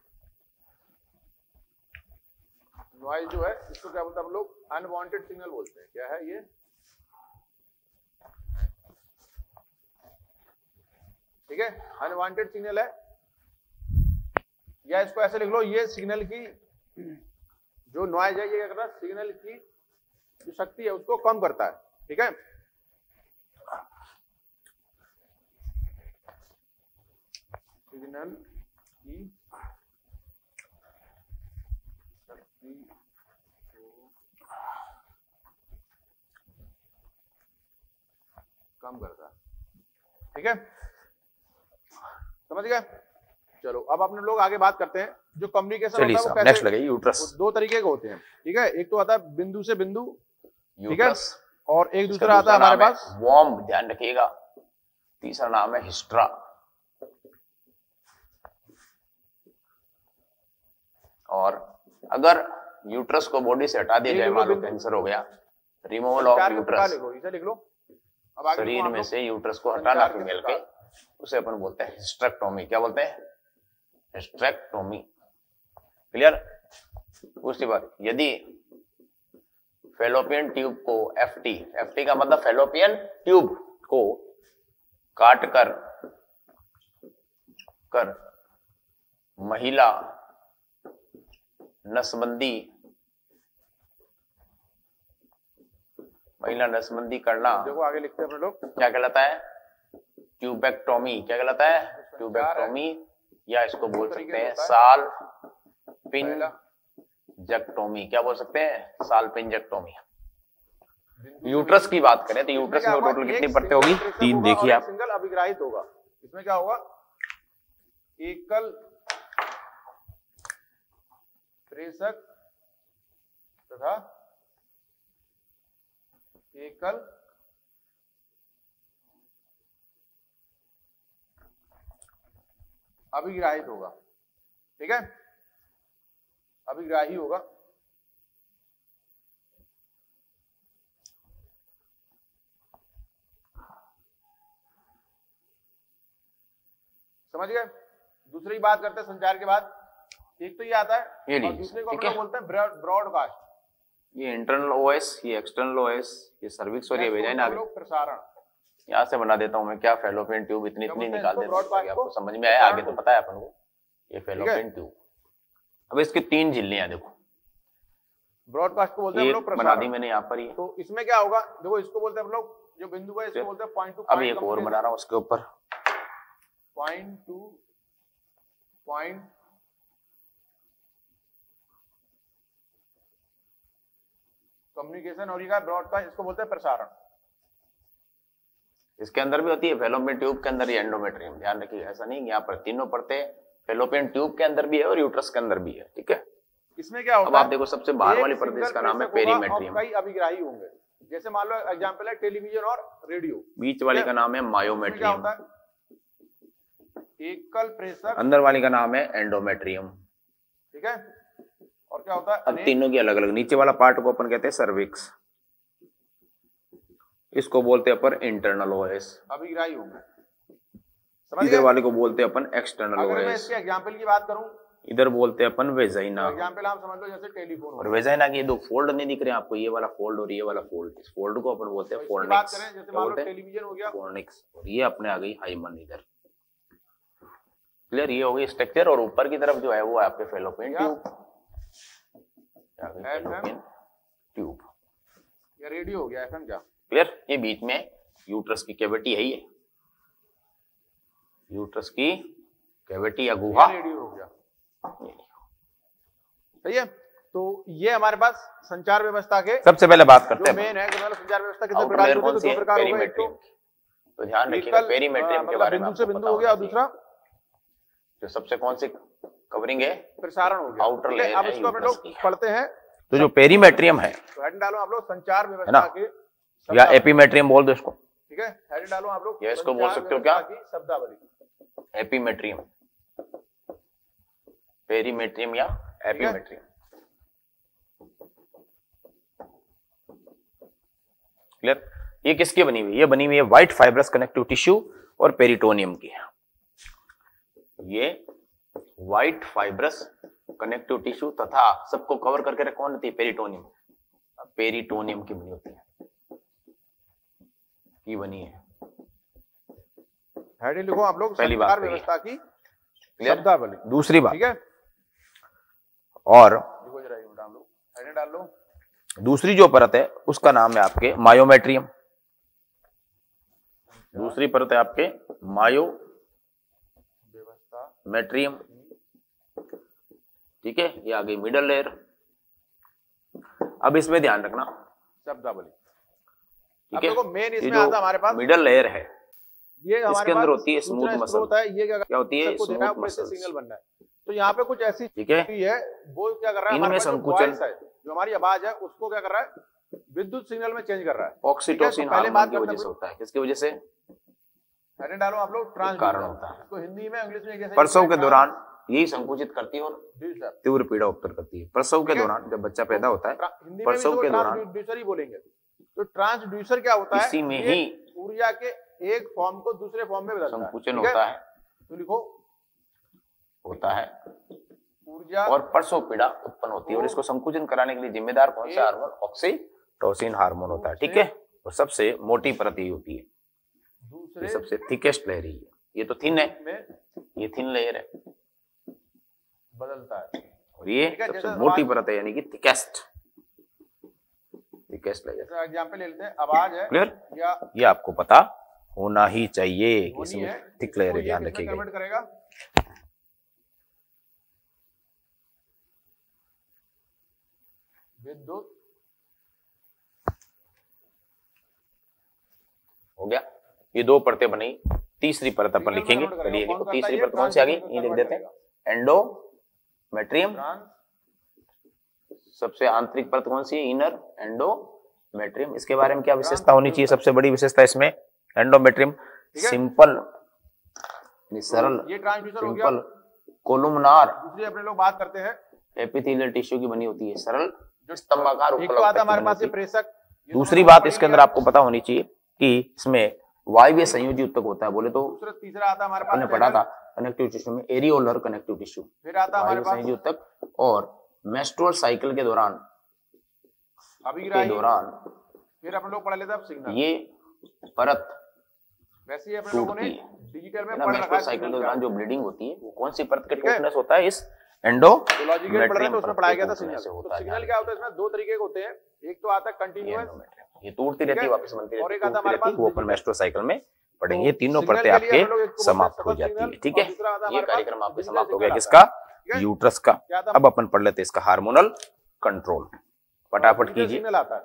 B: नॉइज जो है इसको क्या बोलते हैं हम लोग? अनवांटेड सिग्नल बोलते हैं। क्या है ये? ठीक है, अनवांटेड सिग्नल है, या इसको ऐसे लिख लो, ये सिग्नल की जो नॉइज है ये क्या करता है? सिग्नल की जो शक्ति है उसको कम करता है। ठीक है, सिग्नल की शक्ति को कम करता है। ठीक है, समझ गए? चलो अब अपने लोग आगे बात करते हैं जो कम्युनिकेशन होता है वो कैसे,
A: नेक्स्ट लगे यूट्रस।
B: दो तरीके के होते हैं। ठीक है, एक तो आता है बिंदु से बिंदु, ठीक है,
A: यूट्रस,
B: और एक दूसरा आता है हमारे पास
A: वॉर्म, ध्यान रखिएगा। तीसरा नाम है हिस्ट्रा। और अगर यूट्रस को बॉडी से हटा दिया जाए, मान लो कैंसर हो गया, रिमूवल ऑफ यूट्रस,
B: इसे लिख लो। अब आगे
A: शरीर में से यूट्रस को हटाना फीमेल के, उसे अपन बोलते हैं हिस्टेक्टोमी। क्या बोलते हैं? हिस्टेक्टोमी। क्लियर? दूसरी बात, यदि फेलोपियन ट्यूब को एफटी, एफटी का मतलब फेलोपियन ट्यूब को काट कर कर महिला नसबंदी महिला नसबंदी करना,
B: देखो आगे लिखते हैं अपने लोग,
A: क्या कहलाता है? ट्यूबेक्टोमी। क्या कहलाता है? ट्यूबेक्टोमी, या इसको बोल सकते हैं साल पिंजक्टोमी। क्या बोल सकते हैं? साल पिंजक्टोमी। यूट्रस की बात करें तो यूट्रस में टोटल कितनी परतें होगी? तीन। देखिए आप,
B: सिंगल अभिग्राहित होगा। इसमें क्या होगा? एकल प्रेषक तथा एकल अभिग्राहित होगा। ठीक है, अभिग्राही होगा। समझ गए? दूसरी बात करते हैं संचार के बाद। एक तो ये आता है,
A: ये
B: और दूसरे को हम
A: ठीक
B: लोग
A: है।
B: बोलते हैं ब्रॉडकास्ट।
A: ये इंटरनल ओएस, ये एक्सटर्नल ओएस, ये सर्विक्स और ये वेजाइना।
B: प्रसारण
A: यहाँ से बना देता हूँ मैं, क्या फेलोपियन ट्यूब इतनी इतनी निकाल देता हूँ, आपको समझ में आया? आगे तो पता है अपन को। ये फेलोपियन ट्यूब। अब इसकी तीन झिल्लियां देखो,
B: ब्रॉडकास्ट को बोलते हैं हम लोग प्रसारण।
A: बना दी मैंने यहाँ पर। ये
B: तो इसमें क्या होगा, देखो इसको बोलते हैं हम लोग, जो बिंदु है इसको बोलते हैं पॉइंट टू
A: पॉइंट। अब एक और बना रहा हूँ उसके ऊपर,
B: पॉइंट टू पॉइंट कम्युनिकेशन, और ये ब्रॉडकास्ट, इसको बोलते हैं प्रसारण।
A: इसके अंदर भी होती है फेलोपियन ट्यूब के अंदर, ये एंडोमेट्रियम। ध्यान रखिए, ऐसा नहीं यहाँ पर तीनों परतें फेलोपियन ट्यूब के अंदर भी है और यूट्रस के अंदर भी है, ठीक है।
B: इसमें क्या होता है,
A: अब आप देखो सबसे बाहर वाली परत, इसका नाम है पेरीमेट्रियम।
B: कई अभिग्राही होंगे, जैसे मान लो एग्जांपल है टेलीविजन और रेडियो।
A: बीच वाली का नाम है मायोमेट्रियम।
B: क्या होता है, एकल प्रेशर।
A: अंदर वाली का नाम है एंडोमेट्रियम,
B: ठीक है। और क्या होता है,
A: अब तीनों की अलग अलग। नीचे वाला पार्ट को अपन कहते हैं सर्विक्स, इसको बोलते हैं अपन इंटरनल ओएस।
B: अभिग्राही होंगे।
A: इधर वाले को बोलते हैं अपन एक्सटर्नल
B: अगर मैं
A: ओएस।
B: इसके एग्जांपल की बात करूं,
A: इधर बोलते हैं अपन वेजाइना।
B: एग्जांपल आप समझ लो जैसे टेलीफोन।
A: और वेजाइना के दो फोल्ड नहीं दिख रहे हैं आपको, ये वाला फोल्ड और ये वाला फोल्ड। इस फोल्ड को अपन बोलते हैं फोर्निक्स।
B: बात करें जैसे मान लो टेलीविजन हो गया,
A: फोर्निक्स। और ये अपने आ गई हाइमन इधर। क्लियर? ये हो गई स्ट्रक्चर। और ऊपर की तरफ जो है वो आपके फेलोपियन ट्यूब, फेलोपियन ट्यूब।
B: ये रेडियो हो गया, एफएम क्या?
A: क्लियर? ये बीच में यूट्रस की कैविटी है, ये यूट्रस की कैविटी या गुहा।
B: रेडियो हो गया, सही है। तो ये हमारे पास संचार व्यवस्था के
A: सबसे पहले बात करते हैं
B: मेन है। संचार व्यवस्था कितने प्रकार की होती है? दो प्रकार हो गए।
A: तो ध्यान रखिएगा पेरीमेट्रियम के बारे में।
B: बिंदु से बिंदु हो गया, और दूसरा
A: जो सबसे कौन सी कवरिंग है,
B: प्रसारण हो गया,
A: आउटर लेयर।
B: अब इसको अपने लोग पढ़ते हैं।
A: तो जो पेरीमेट्रियम है,
B: तो हेड डालो आप लोग संचार व्यवस्था के,
A: या एपीमेट्रियम बोल दो इसको,
B: ठीक है। हेड डालो आप लोग,
A: या इसको बोल सकते हो क्या,
B: शब्दावली।
A: एपीमेट्रियम, पेरीमेट्रियम या एपीमेट्रियम। क्लियर? ये किसकी बनी हुई है? ये बनी हुई है व्हाइट फाइब्रस कनेक्टिव टिश्यू और पेरिटोनियम की। ये व्हाइट फाइब्रस कनेक्टिव टिश्यू तथा सबको कवर करके कौन होती है? पेरिटोनियम। पेरिटोनियम की बनी होती है, की बनी है।
B: हेड लिखो आप लोग,
A: पहली बात
B: व्यवस्था की शब्दावली।
A: दूसरी बात,
B: ठीक है।
A: और
B: लिखो जरा, डाल लो, हेड डाल लो।
A: दूसरी जो परत है उसका नाम है आपके मायोमेट्रियम। दूसरी परत है आपके मायो व्यवस्था मेट्रियम, ठीक है। ये आ गई मिडल लेयर। अब इसमें ध्यान रखना
B: शब्दावली,
A: ठीक है।
B: मेन इसमें आता हमारे पास
A: मिडल लेयर है,
B: ये
A: इसके अंदर होती है स्मूथ मसल
B: होता है। ये क्या,
A: क्या होती है? Smooth muscle.
B: सिग्नल बनना है। तो यहाँ पे कुछ ऐसी
A: ठीक है,
B: है, वो क्या कर रहा है,
A: इनमें संकुचन,
B: जो हमारी आवाज है उसको क्या कर रहा है, विद्युत सिग्नल में चेंज कर रहा है।
A: ऑक्सीटोसिन हार्मोन की वजह से होता है। किसकी वजह से?
B: अरे डालो आप लोग,
A: कारण होता है।
B: इसको हिंदी में इंग्लिश में कैसे?
A: प्रसव के दौरान यही संकुचित करती है और तीव्र पीड़ा उत्पन्न करती है। प्रसव के दौरान जब बच्चा पैदा होता है, प्रसव के दौरान
B: ट्रांसड्यूसर ही बोलेंगे। तो ट्रांसड्यूसर क्या होता है?
A: इसी में ही
B: ऊर्जा के एक फॉर्म को दूसरे फॉर्म में बदलता है।
A: संकुचन होता है,
B: तो लिखो,
A: होता है
B: ऊर्जा
A: और प्रसव पीड़ा उत्पन्न होती है। और इसको संकुचन कराने के लिए जिम्मेदार कौन सा हार्मोन? ऑक्सीटोसिन हार्मोन होता है, ठीक है। और सबसे मोटी परत ही होती है, ये सबसे थिकेस्ट लेयर ही है। ये तो थिन है, ये थिन लेयर है,
B: बदलता है।
A: और ये सबसे मोटी परत है, यानी कि थिकेस्ट थिकेस्ट लेयर।
B: एग्जांपल ले लेते हैं, आवाज है।
A: क्लियर?
B: या
A: ये आपको पता होना ही चाहिए कि इसमें थिक लेयर है, ध्यान रखिएगा।
B: कन्वर्ट करेगा विद्युत,
A: हो गया। ये दो परतें बनी, तीसरी परत अपन लिखेंगे। चलिए तीसरी परत कौन सी आ गई, ये लिख देते हैं, एंडोमेट्रियम। सबसे आंतरिक परत कौन सी है? Inner endometrium. इसके बारे में क्या विशेषता होनी चाहिए? सबसे बड़ी विशेषता इसमें एंडोमेट्रियम सिंपल, सरल,
B: ये ट्रांसड्यूसर हो गया।
A: सिंपल कोलुमनार,
B: दूसरी अपने लोग बात करते हैं,
A: एपिथेलियल टिश्यू की बनी होती है, सरल स्तंभाकार
B: प्रेषक।
A: दूसरी बात इसके अंदर आपको पता होनी चाहिए कि इसमें वायवीय संयोजी ऊतक होता है। बोले तो
B: तीसरा आता हमारे पास,
A: हमने पढ़ा था कनेक्टिव टिश्यू में एरियोलर कनेक्टिव टिश्यू,
B: फिर आता हमारे पास
A: संयोजी ऊतक। और मेंस्ट्रुअल साइकिल के दौरान
B: अभी
A: के दौरान
B: फिर अपन लोग पढ़ लेते हैं सिग्नल,
A: ये परत
B: वैसे ही अपने लोगों ने डिजिटल में पढ़ रखा है।
A: मेस्टोसाइकिल के दौरान जो ब्लीडिंग होती है वो कौन सी परत के टूटनेस होता है? इस एंडो
B: लॉजिकल पढ़ रहे तो उसमें पढ़ाया गया था सिग्नल।
A: तो
B: सिग्नल क्या होता है इसमें दो तरीके के होते हैं, एक तो आता है कंटीन्यूअस,
A: ये टूटती रहती है वापस बनती
B: और एक
A: रहती
B: आता हमारे पास
A: है, वो अपन मेस्टोसाइकिल में पढ़ेंगे। ये
B: तो
A: तीनों
B: सिग्नल
A: परतें
B: के लिए
A: आपके
B: हम लोग एक को
A: समाप्त
B: बोलते
A: हो
B: हैं
A: जाती है।
B: सिग्नल,
A: ठीक है,
B: और दूसरा आता है
A: ये
B: हमारे पास
A: कार्यक्रम आपके
B: डिजिटल
A: समाप्त हो गया।
B: सिग्नल
A: किसका?
B: आता है।
A: यूट्रस का।
B: क्या था?
A: अब अपन पढ़ लेते हैं इसका हार्मोनल कंट्रोल। फटाफट
B: डिजिटल
A: कीजिए।
B: सिग्नल आता है,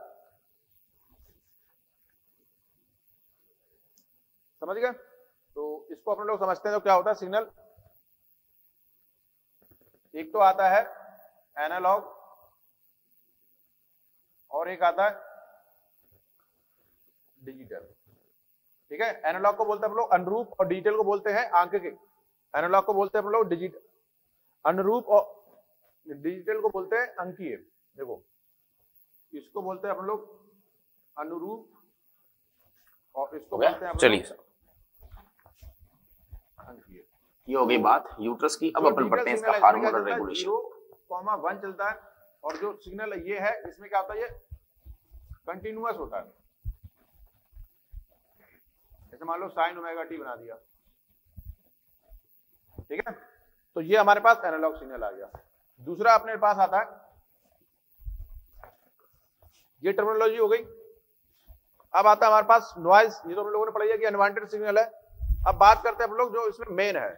B: समझ गए? तो इसको अपन लोग समझते हैं तो क्या होता है सिग्नल। एक तो आता है एनालॉग और एक आता है डिजिटल। ठीक है, एनालॉग को बोलते हैं हम लोग अनुरूप और डिजिटल को बोलते हैं आंक के। एनालॉग को बोलते हैं हम लोग डिजिटल अनुरूप और डिजिटल को बोलते हैं अंकीय। देखो इसको बोलते हैं हम लोग अनुरूप और इसको बोलते हैं हम लोग
A: चलिए सर,
B: अंकीय।
A: ये हो गई बात यूट्रस की। अब अपन पढ़ते हैं इसका हार्मोनल रेगुलेशन।
B: कॉमा वन चलता है और जो सिग्नल ये है इसमें क्या होता है, ये कंटिन्यूअस होता है। जैसे मान लो साइन ओमेगा टी बना दिया, ठीक है, तो ये हमारे पास एनालॉग सिग्नल आ गया। दूसरा अपने पास आता है, ये टर्मिनोलॉजी हो गई। अब आता है हमारे पास नॉइज, ये तो हम लोगों ने पढ़ी है कि अनवांटेड सिग्नल है। अब बात करते हैं हम लोग जो इसमें मेन है,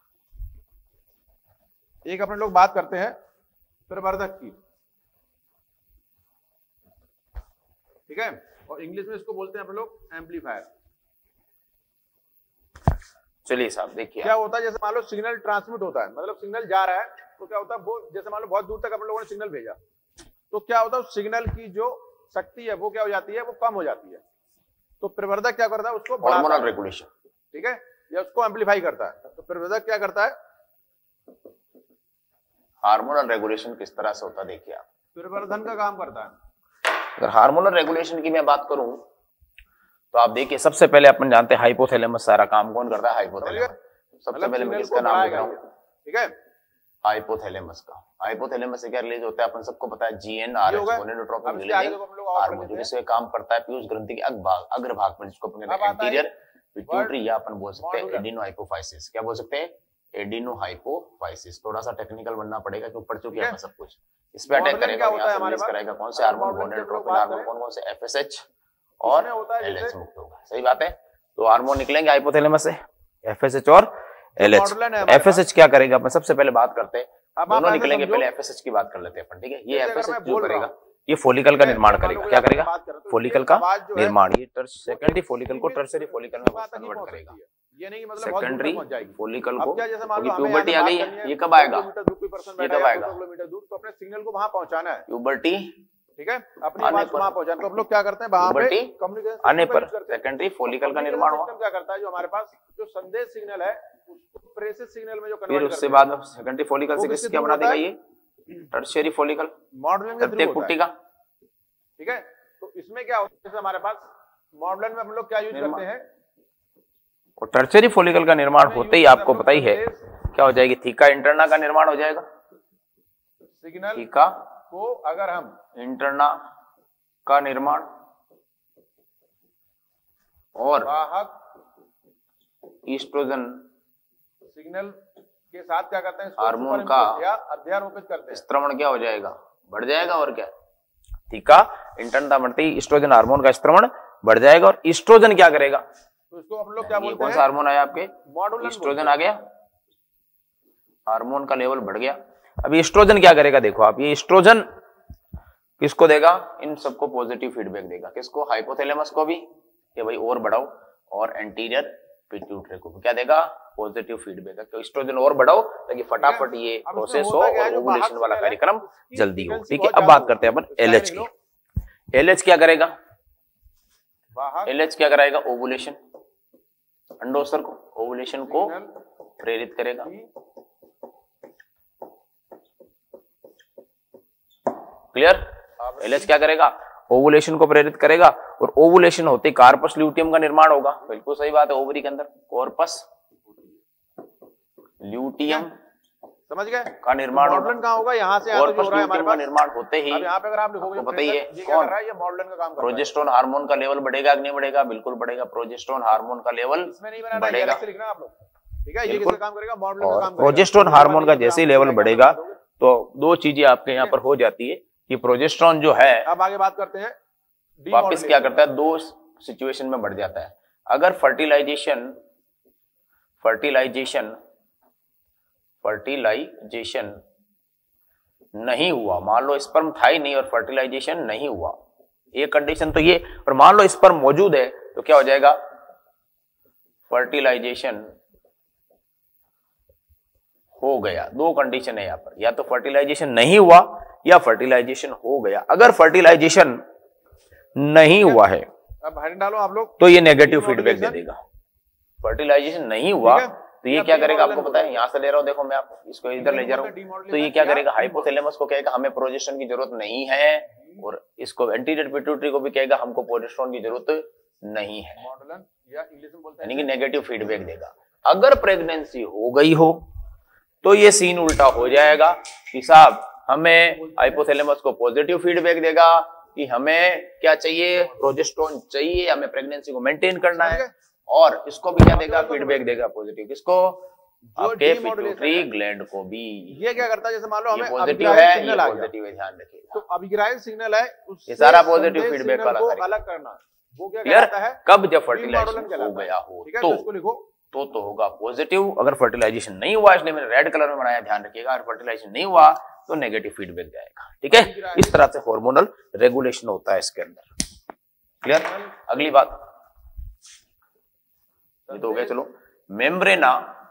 B: एक अपने लोग बात करते हैं प्रवर्धक की, ठीक है, और इंग्लिश में इसको बोलते हैं हम लोग एम्पलीफायर।
A: चलिए साहब देखिए
B: क्या होता है, जैसे मान लो सिग्नल ट्रांसमिट होता है, मतलब सिग्नल जा रहा है तो क्या होता है वो, जैसे मान लो बहुत दूर तक अपन लोगों ने सिग्नल भेजा तो क्या होता है उस सिग्नल की जो शक्ति है वो क्या हो जाती है, वो कम हो जाती है। तो प्रवर्धक क्या करता है, उसको बढ़ाता है,
A: रेगुलेशन,
B: ठीक है, या उसको एम्पलीफाई करता है। तो प्रवर्धक क्या करता है,
A: हार्मोनल रेगुलेशन किस तरह से होता है देखिए आप,
B: प्रवर्धन का काम करता है।
A: अगर हार्मोनल रेगुलेशन की मैं बात करूं तो आप देखिए सबसे पहले अपन जानते हैं हाइपोथैलेमस सारा काम कौन करता है, हाइपोथैलेमस। सबसे पहले मैं किसका नाम लिख रहा हूं,
B: ठीक है,
A: हाइपोथैलेमस का। हाइपोथैलेमस से क्या रिलीज होता है अपन सबको पता है, जीएनआरएच गोनेडोट्रोपिन रिलीजिंग हार्मोन, जो इसमें काम करता है पीयूष ग्रंथि के अग्रभाग अग्रभाग में, जिसको अपन कहते हैं एंटीरियर पिट्यूटरी, या अपन बोल सकते हैं एडिनोहाइपोफाइसिस। क्या बोल सकते हैं, एडिनोहाइपोफाइसिस। थोड़ा सा टेक्निकल बनना पड़ेगा कि ऊपर चुके हैं सब कुछ। इस पे अटैक करेगा, यहाँ से रिलीज कराएगा कौन से हार्मोन, गोनेडोट्रोपिन हार्मोन, कौन कौन से एफएसएच और एलएच मुक्त होगा। सही बात है, तो हार्मोन निकलेंगे हाइपोथैलेमस से, एफएसएच और एलएच। एफएसएच क्या करेगा, अपन सबसे पहले बात करते हैं, दोनों निकलेंगे, पहले एफएसएच की बात कर लेते हैं अपन, ठीक है। ये एफएसएच जो करेगा, ये फोलिकल का निर्माण करेगा। क्या करेगा, फोलिकल का निर्माण। ये सेकेंडरी फोलिकल को टर्शियरी फोलिकल में कन्वर्ट करेगा।
B: ये नहीं मतलब
A: सेकेंडरी फोलिकल को,
B: क्योंकि
A: प्यूबर्टी आ गई है, ये कब आएगा, ये कब आएगा,
B: किलोमीटर दूर, तो अपने सिग्नल को वहां पहुंचाना है,
A: प्यूबर्टी,
B: ठीक है, अपनी आवाज को वहां पहुंचाना। तो हम लोग क्या करते हैं, वहां पे कम्युनिकेशन
A: आने पर सेकेंडरी फोलिकल का निर्माण हुआ।
B: क्या करता है, जो हमारे पास जो संदेश सिग्नल है उसको प्रेषित सिग्नल में जो कन्वर्ट
A: फिर
B: करता है,
A: उससे बाद सेकेंडरी फोलिकल से किस क्या बना देगा, ये टर्शियरी फोलिकल,
B: मॉडलिंग के थ्रू
A: प्रत्येक पुट्टी का,
B: ठीक है। तो इसमें क्या होता है, जैसे हमारे पास मॉडलन में हम लोग क्या यूज करते हैं,
A: और टर्शियरी फोलिकल का निर्माण होते ही आपको पता ही है क्या हो जाएगी, थीका इंटरना का निर्माण हो जाएगा।
B: सिग्नल
A: थीका
B: को अगर हम
A: इंटरना का निर्माण और
B: वाहक
A: ईस्ट्रोजन
B: सिग्नल के साथ क्या करते हैं,
A: हार्मोन का
B: या अध्यारोपित करते हैं,
A: स्त्रवण क्या हो जाएगा, बढ़ जाएगा। और क्या, थीका इंटरना बढ़ते ही ईस्ट्रोजन हार्मोन का स्त्रवण बढ़ जाएगा। और ईस्ट्रोजन क्या करेगा,
B: तो इसको हम लोग क्या बोलते हैं,
A: कौन सा हार्मोन आया आपके,
B: मॉडुलन,
A: ईस्ट्रोजन आ गया, हार्मोन का लेवल बढ़ गया। अब ईस्ट्रोजन क्या करेगा, देखो आप, ये ईस्ट्रोजन किसको देगा, इन सबको पॉजिटिव फीडबैक देगा। किसको, हाइपोथैलेमस को भी, ये भाई और बढ़ाओ, और एंटीरियर पिट्यूटरी को क्या देगा, पॉजिटिव फीडबैक। तो ईस्ट्रोजन और बढ़ाओ ताकि फटाफट ये प्रोसेस हो और ओवुलेशन वाला कार्यक्रम जल्दी हो, ठीक है। अब बात करते हैं अपन एलएच की। एलएच क्या करेगा, एलएच क्या कराएगा, ओवुलेशन, अंडोत्सर्ग को, ओवुलेशन को प्रेरित करेगा। क्लियर, एलएच क्या करेगा, ओवुलेशन को प्रेरित करेगा। और ओवुलेशन होते कार्पस ल्यूटियम का निर्माण होगा। बिल्कुल सही बात है, ओवरी के अंदर कॉर्पस ल्यूटियम
B: समझ गए?
A: का निर्माण
B: तो मॉडलन कहाँ होगा? यहाँ से यहाँ तक हो रहा है हमारे पास।
A: निर्माण होते ही
B: अब यहाँ पे अगर आप लिखोगे
A: तो बताइए
B: ये क्या कर रहा है? ये मॉडलन का काम कर रहा है।
A: प्रोजेस्टेरोन हार्मोन का लेवल बढ़ेगा कि नहीं बढ़ेगा? बिल्कुल बढ़ेगा। प्रोजेस्टेरोन हार्मोन का लेवल
B: इसमें नहीं बनाना, ये अलग से लिखना आप लोग, ठीक है? ये किसका काम करेगा? मॉडलन का काम करेगा।
A: प्रोजेस्टेरोन हार्मोन का जैसे ही लेवल बढ़ेगा तो दो चीजें आपके यहाँ पर हो जाती है कि प्रोजेस्टेरोन जो है
B: अब आगे बात करते हैं,
A: वापस क्या करता है, दो सिचुएशन में बढ़ जाता है। अगर फर्टिलाइजेशन फर्टिलाइजेशन फर्टिलाइजेशन नहीं हुआ, मान लो स्पर्म था ही नहीं और फर्टिलाइजेशन नहीं हुआ, एक कंडीशन तो ये, और मान लो स्पर्म मौजूद है तो क्या हो जाएगा? फर्टिलाइजेशन हो गया। दो कंडीशन है यहाँ पर, या तो फर्टिलाइजेशन नहीं हुआ या फर्टिलाइजेशन हो गया। अगर फर्टिलाइजेशन नहीं हुआ है
B: अब हेडिंग डालो आप लोग,
A: तो ये नेगेटिव फीडबैक दे देगा। फर्टिलाइजेशन नहीं हुआ तो ये क्या करेगा? आपको पता है, यहां से ले रहा हूं, देखो मैं आपको इसको इधर ले जा रहा हूं, तो ये क्या करेगा? हाइपोथैलेमस को कहेगा हमें प्रोजेस्टेरोन की जरूरत नहीं है, और इसको एंटीरियर पिट्यूटरी को भी कहेगा हमको प्रोजेस्टेरोन की जरूरत नहीं है, यानी कि नेगेटिव फीडबैक देगा। अगर प्रेगनेंसी हो गई हो तो ये सीन उल्टा हो जाएगा कि साहब हमें हाइपोथैलेमस को पॉजिटिव फीडबैक देगा कि हमें क्या चाहिए? प्रोजेस्टेरोन चाहिए, हमें प्रेगनेंसी को मेंटेन करना है, और इसको भी क्या देगा? फीडबैक देगा पॉजिटिव। किसको? आपके पिट्यूटरी ग्लैंड को भी।
B: ये क्या करता है? जैसे मान लो हमें
A: पॉजिटिव है, ये पॉजिटिव है, ध्यान रखिएगा।
B: तो अभिग्राही सिग्नल है,
A: ये सारा पॉजिटिव फीडबैक वाला
B: अलग करना, वो क्या
A: क्लियर?
B: करता है?
A: कब? जब फर्टिलाइजेशन हो गया हो तो
B: इसको लिखो
A: तो तो होगा पॉजिटिव। अगर फर्टिलाइजेशन नहीं हुआ, इसलिए मैंने रेड कलर में बनाया, ध्यान रखिएगा। अगर फर्टिलाइजेशन नहीं हुआ तो नेगेटिव फीडबैक जाएगा, ठीक है? इस तरह से हार्मोनल रेगुलेशन होता है इसके अंदर। क्लियर? अगली बात ये तो हो गया। चलो, मेम्ब्रेना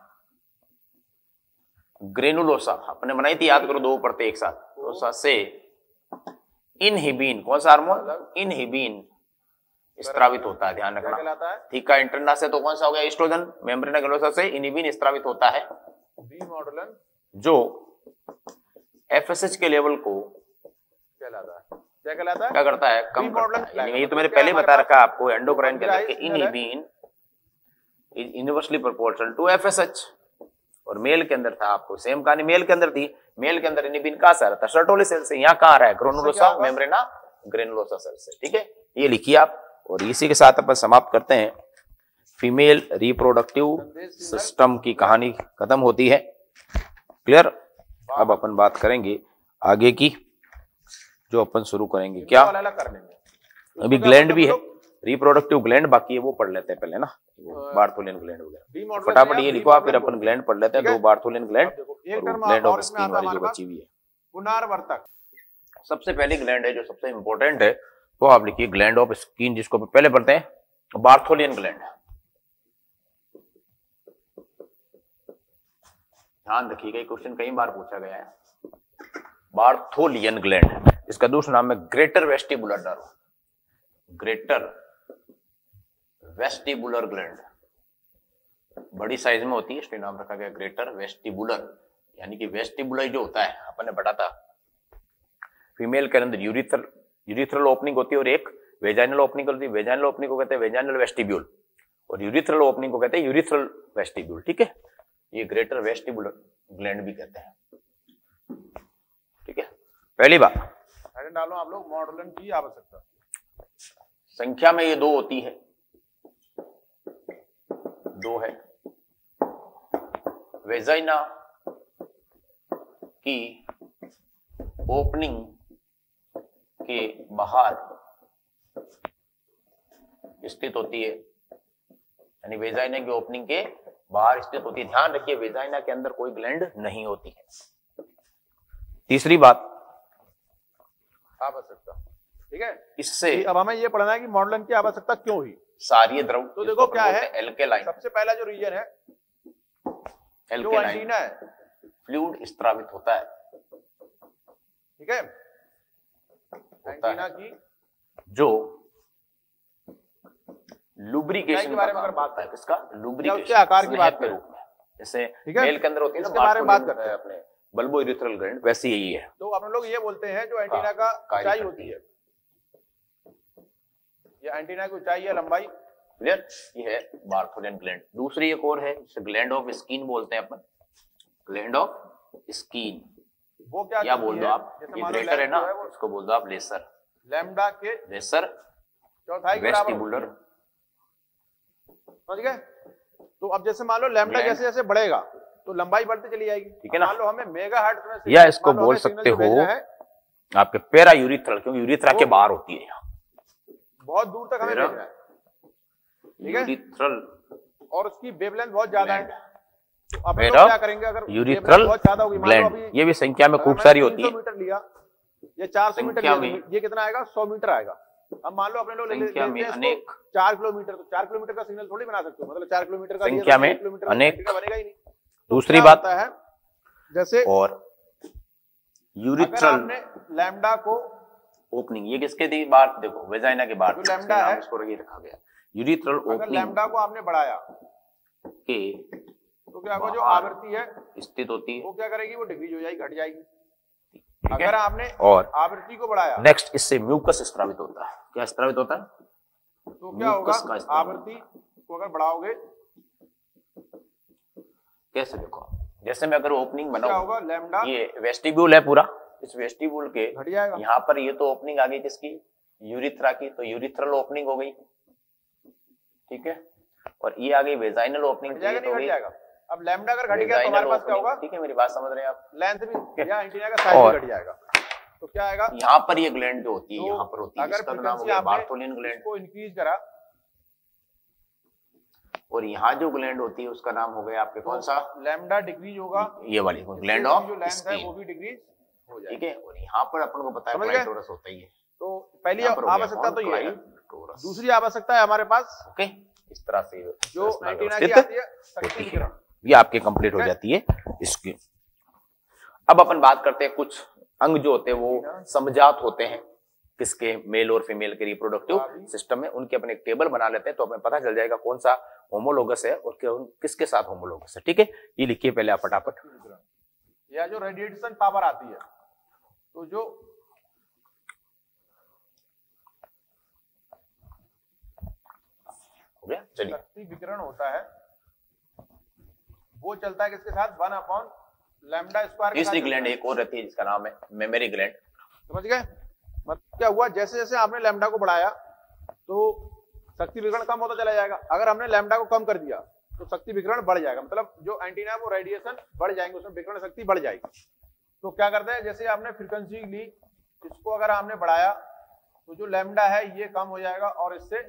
A: ग्रेनुलोसा अपने बनाई थी, याद करो, दो परतें एक साथ, तो से इनहिबिन, कौन सा हार्मोन? इनहिबिन स्त्रावित होता है, ध्यान रखना। थीका इंटरना से तो कौन सा हो गया? एस्ट्रोजन। मेम्ब्रेना ग्रेनुलोसा से इनहिबिन स्त्रावित होता है, जो एफएसएच के लेवल को
B: कहलाता है। क्या कहलाता है?
A: क्या करता है? कम करता है। ये तो मैंने पहले बता रखा है आपको, एंडोक्राइन के अंदर के inhibin is inversely proportional to FSH, और मेल के अंदर था आपको सेम कहानी, मेल के अंदर थी। मेल के अंदर इनहिबिन कहां से आ रहा था? सर्टोली सेल से। यहाँ कहां आ रहा है? ग्रेनुलोसा मेम्ब्रेना ग्रेनुलोसा सेल से, ठीक है? ये लिखिए आप, और इसी के साथ अपन समाप्त करते हैं। फीमेल रिप्रोडक्टिव सिस्टम की कहानी खत्म होती है। क्लियर? अब अपन बात करेंगे आगे की, जो अपन शुरू करेंगे क्या, अभी ग्लैंड भी है, रिप्रोडक्टिव ग्लैंड बाकी है, वो पढ़ लेते हैं पहले ना, बार्थोलिन ग्लैंड वगैरह। फटाफट ये लिखो आप, फिर अपन ग्लैंड पढ़ लेते हैं। दो Bartholin gland, gland of skin वाली जो बची हुई है।
B: पुनर्वर्तक
A: सबसे पहली ग्लैंड है जो सबसे इंपॉर्टेंट है, तो आप लिखिए ग्लैंड ऑफ स्किन, जिसको पहले पढ़ते हैं बार्थोलिन ग्लैंड। ध्यान रखिएगा, क्वेश्चन कई बार पूछा गया है। बार्थोलियन ग्लैंड, इसका दूसरा नाम है greater vestibular nerve, greater vestibular gland. बड़ी साइज में होती है, इसलिए नाम रखा गया ग्रेटर वेस्टिबुलर, यानी कि वेस्टिबुलर जो होता है, अपन ने पढ़ा था फीमेल के अंदर यूरिथ्रल यूरिथ्रल ओपनिंग होती है और एक वेजाइनल ओपनिंग होती है। वेजाइनल ओपनिंग को कहते हैं वेजाइनल वेस्टिब्यूल, और यूरिथ्रल ओपनिंग को कहते हैं यूरिथ्रल वेस्टिब्यूल, ठीक है? ये ग्रेटर वेस्टिबुलर ग्लैंड भी कहते हैं, ठीक है? पहली बात
B: डालो आप लोग, मॉडलन की आवश्यकता।
A: संख्या में ये दो होती है, दो है। वेजाइना की ओपनिंग के बाहर स्थित होती है, यानी वेजाइना की ओपनिंग के बाहर स्थित होती है। ध्यान रखिए, वेजाइना के अंदर कोई ग्लैंड नहीं होती है। तीसरी बात
B: आवश्यकता, ठीक है?
A: इससे
B: अब हमें ये पढ़ना है कि मॉडलन की आवश्यकता क्यों हुई।
A: सारी द्रव,
B: तो देखो क्या है,
A: एल्केलाइन,
B: सबसे पहला जो रीजन है
A: एल्केलाइन है, फ्लूइड स्त्रावित होता है,
B: ठीक है? एंटीना की
A: जो लुब्रिकेशन
B: के बारे में अगर बात
A: है, किसका? लुब्रिकेशन,
B: उसके आकार की बात करूं,
A: जैसे मेल के अंदर होती है ना,
B: इसके बारे में बात करते हैं
A: अपने बल्बो यूरिथ्रल ग्लैंड, वैसे यही है।
B: तो अपन लोग ये बोलते हैं जो एंटीना का ऊंचाई होती है, ये एंटीना की ऊंचाई है, लंबाई,
A: क्लियर? ये है बार्थोलियन ग्लैंड। दूसरी एक और है, जिसे ग्लैंड ऑफ स्किन बोलते हैं अपन, ग्लैंड ऑफ स्किन,
B: वो क्या
A: या बोल दो आप,
B: जैसे
A: ये
B: मान लो
A: ग्रेटर है ना,
B: लैम्डा वो
A: उसको बोल दो आप लेसर,
B: लैम्डा के
A: लेसर
B: चौथाई के बराबर
A: वेस्टिबुलर।
B: समझ गए? तो अब जैसे मान लो लैम्डा
A: ग्लैंड।
B: जैसे जैसे बढ़ेगा तो लंबाई बढ़ती चली जाएगी,
A: ठीक है ना?
B: मान लो हमें मेगाहर्ट्ज में
A: या इसको
B: मान लो
A: बोल
B: हमें
A: सकते
B: सिग्नल जो
A: हो
B: भेजना है,
A: आपके पेरा यूरिथ्रल, क्योंकि यूरिथ्रा के
B: वो-
A: बाहर होती है यहाँ
B: बहुत दूर तक हमें
A: पेरा
B: भेजना है, ठीक है?
A: यूरिथ्रल
B: और उसकी वेवलेंथ बहुत ज्यादा है, तो अपन
A: पेरा
B: लोग क्या करेंगे अगर
A: यूरिथ्रल
B: wavelength बहुत ज्यादा होगी, मान लो
A: ग्लैंड,
B: अभी
A: ये भी संख्या में
B: अगर
A: खूब
B: मैंने
A: सारी
B: तीन
A: होती
B: सौ
A: है।
B: मीटर लिया या चार सौ मीटर
A: संख्या
B: लिया,
A: में-
B: तो ये कितना आएगा? सौ मीटर आएगा। अब मान लो अपने लोग ले ले-
A: संख्या
B: लेते
A: में
B: हैं इसको
A: अनेक,
B: चार किलोमीटर, तो चार किलोमीटर का सिग्नल थोड़ी बना सकते हो, मतलब चार किलोमीटर का लिया
A: संख्या
B: तो
A: में
B: एक किलोमीटर
A: अनेक।
B: घंटे का बनेगा ही नहीं। तो
A: दूसरी
B: क्या
A: बात
B: होता है, जैसे
A: और
B: अगर
A: यूरिथ्रल
B: आपने लैम्डा को,
A: ओपनिंग, ये किसके दी बात देखो, वेजाइना के बाहर,
B: जो लैम्डा है,
A: इसको ये रखा गया यूरिथ्रल
B: अगर
A: ओपनिंग
B: लैम्डा को आपने बढ़ाया
A: के
B: तो क्या होगा, जो
A: बाहर
B: आवृत्ति है
A: स्थित होती है,
B: वो क्या करेगी, वो डिक्रीज हो जाएगी, घट जाएगी।
A: ठीक है?
B: अगर आपने
A: और
B: आवृत्ति को बढ़ाया
A: नेक्स्ट इससे म्यूकस स्त्रावित होता है। क्या स्त्रावित होता है?
B: तो क्या होगा,
A: म्यूकस का स्त्राव।
B: आवृत्ति को अगर बढ़ाओगे
A: कैसे देखो, जैसे मैं अगर ओपनिंग
B: क्या
A: बनाऊं,
B: होगा, लैम्डा
A: ये वेस्टिब्यूल है पूरा, इस वेस्टिब्यूल के
B: घट जाएगा।
A: यहाँ पर ये तो ओपनिंग आ गई किसकी, यूरिथ्रा की, तो यूरिथ्रल ओपनिंग हो गई, ठीक है? और ये आ गई वेजाइनल ओपनिंग,
B: घट
A: तो ये
B: जाएगा
A: तो
B: नहीं घट
A: गई
B: जाएगा? अब लैम्डा अगर घट गया तो हमारे
A: वेजाइनल
B: पास क्या होगा,
A: ओपनिंग, ठीक है? मेरी बात समझ रहे हैं आप?
B: लेंथ भी या एंटीना का साइज
A: और
B: भी घट जाएगा। तो क्या आएगा,
A: यहाँ पर ये ग्लैंड जो होती है,
B: तो
A: यहाँ पर होती है,
B: अगर
A: इसका नाम हो
B: फ्रीक्वेंसी
A: गया
B: आपने
A: बार्टोलिन ग्लैंड,
B: इसको इंक्रीज करा,
A: और यहाँ जो ग्लैंड होती है उसका नाम हो गया आपके कौन सा,
B: लैम्डा डिक्रीज होगा,
A: ये वाली ग्लैंड
B: इसकी
A: ऑफ
B: जो लेंथ है
A: स्किन,
B: वो भी डिक्रीज हो जाएगी।
A: ठीक है? और यहाँ पर अपन को पता है
B: समझ गए?
A: क्लाइटोरस होता ही है,
B: तो पहली
A: यहाँ पर हो गया
B: आवश्यकता
A: कौन?
B: तो ये है।
A: क्लाइटोरस।
B: दूसरी आवश्यकता है हमारे पास
A: ओके, इस तरह से
B: जो
A: संरचना
B: एंटीना की
A: व्यवस्थित
B: आती है शक्ति
A: होती है,
B: विकिरण।
A: ये आपके कंप्लीट हो जाती है इसकी। अब अपन बात करते हैं कुछ अंग जो होते हैं वो समजात होते हैं किसके, मेल और फीमेल के रिप्रोडक्टिव सिस्टम में, उनके अपने एक टेबल बना लेते हैं, तो हमें पता चल जाएगा कौन सा होमोलोगस है और किसके साथ होमोलोगस है, ठीक है? ये लिखिए पहले आप फटाफट।
B: या जो रेडिएशन पावर आती है, तो जो
A: हो गया, चलिए।
B: शक्ति विकिरण होता है वो चलता है किसके साथ, वन अपॉन लैम्डा स्क्वायर के
A: तीसरी
B: साथ।
A: ग्लैंड एक और रहती है जिसका नाम है मेमोरी ग्लैंड।
B: समझ गए? मतलब क्या हुआ, जैसे जैसे आपने लैम्डा को बढ़ाया तो शक्ति विकिरण कम होता चला जाएगा, अगर हमने लैम्डा को कम कर दिया तो शक्ति विकिरण बढ़ जाएगा, मतलब जो एंटीना वो रेडिएशन बढ़ जाएंगे, उसमें विकिरण शक्ति बढ़ जाएगी। तो क्या करते हैं, जैसे आपने फ्रीक्वेंसी ली, इसको अगर आपने बढ़ाया तो जो लैम्डा है ये कम हो जाएगा और इससे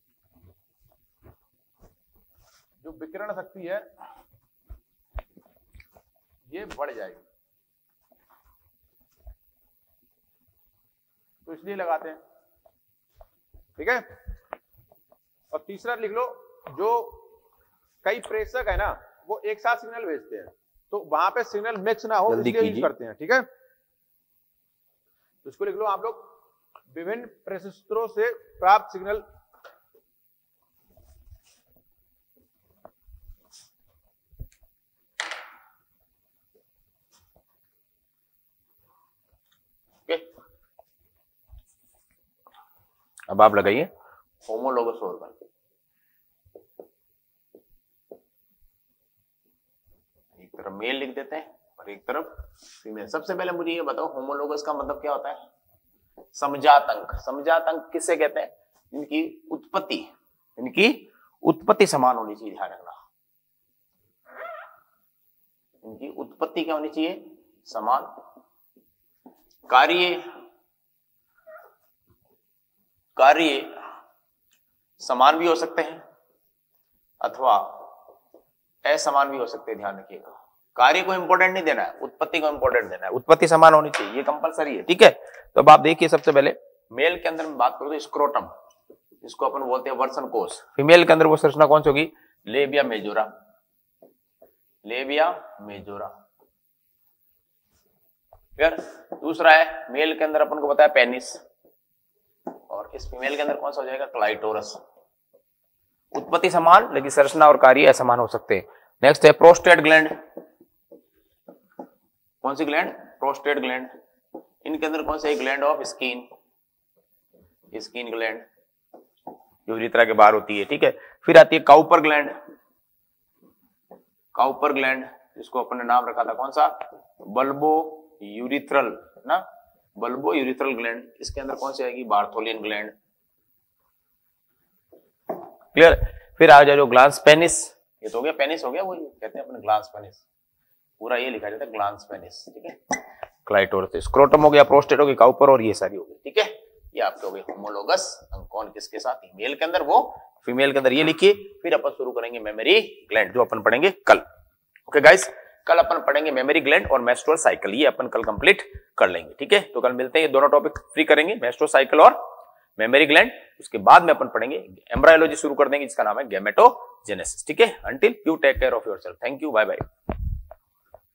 B: जो विकिरण शक्ति है ये बढ़ जाएगी, तो इसलिए लगाते हैं, ठीक है? और तीसरा लिख लो, जो कई प्रेषक है ना वो एक साथ सिग्नल भेजते हैं, तो वहां पे सिग्नल मिक्स ना हो
A: जल्दी
B: इसलिए यूज
A: कीजिए।
B: करते हैं, ठीक है? तो इसको लिख लो आप लोग, विभिन्न प्रेषकों से प्राप्त सिग्नल
A: अब आप लगाइए होमोलोगस ऑर्गन। एक तरफ मेल लिख देते हैं और एक तरफ फीमेल। सबसे पहले मुझे ये बताओ होमोलोगस का मतलब क्या होता है? समजात अंक। समजात अंक किसे कहते हैं? इनकी उत्पत्ति इनकी उत्पत्ति समान होनी चाहिए, ध्यान रखना। इनकी उत्पत्ति क्या होनी चाहिए? समान। कार्य कार्य समान भी हो सकते हैं अथवा असमान भी हो सकते हैं, ध्यान रखिएगा। कार्य को इंपॉर्टेंट नहीं देना है, उत्पत्ति को इंपॉर्टेंट देना है। उत्पत्ति समान होनी चाहिए, ये कंपलसरी है, ठीक है? तो अब आप देखिए, सबसे पहले मेल के अंदर में बात करूं तो स्क्रोटम, जिसको अपन बोलते हैं वर्सन कोश। फीमेल के अंदर वो संरचना कौन सी होगी? Labia majora. Labia majora. फिर दूसरा है मेल के अंदर अपन को बताया पेनिस, और इस फीमेल के अंदर कौन सा हो जाएगा? क्लाइटोरस। उत्पत्ति समान लेकिन संरचना और कार्य असमान हो सकते हैं। नेक्स्ट है प्रोस्टेट ग्लैंड। कौन सी ग्लैंड? Prostate gland. इनके अंदर कौन सा? Gland of skin, skin gland, urethra के बाहर होती है, ठीक है? फिर आती है काउपर ग्लैंड। काउपर ग्लैंड इसको अपन ने नाम रखा था कौन सा, बल्बो यूरिथ्रल ना, बल्बो यूरिथ्रल ग्लैंड। इसके अंदर कौन सी आएगी, बार्थोलियन ग्लैंड। क्लियर। फिर आ जाओ ग्लांस पेनिस, ये तो हो गया, पेनिस हो गया, वो कहते हैं अपने ग्लांस पेनिस, पूरा ये लिखा जाता है ग्लांस पेनिस, ठीक है। क्लाइटोरस, स्क्रोटम हो गया, प्रोस्टेट हो गया, काउपर, और ये सारी हो गई, ठीक है। ये आपके हो गए होमोलोगस अंग। कौन किसके साथ, मेल के अंदर वो, फीमेल के अंदर ये लिखिए। फिर अपन शुरू करेंगे मेमोरी ग्लैंड, जो अपन पढ़ेंगे कल। ओके गाइस, कल अपन पढ़ेंगे मेमोरी ग्लैंड और मेंस्ट्रुअल साइकिल, ये अपन कल कंप्लीट कर लेंगे, ठीक है। तो कल मिलते हैं, ये दोनों टॉपिक फ्री करेंगे, मेंस्ट्रुअल साइकिल और मेमोरी ग्लैंड। उसके बाद में अपन पढ़ेंगे एम्ब्रायोलॉजी शुरू कर देंगे, जिसका नाम है गैमेटोजेनेसिस, ठीक है। Until you take care of yourself, thank you, bye bye.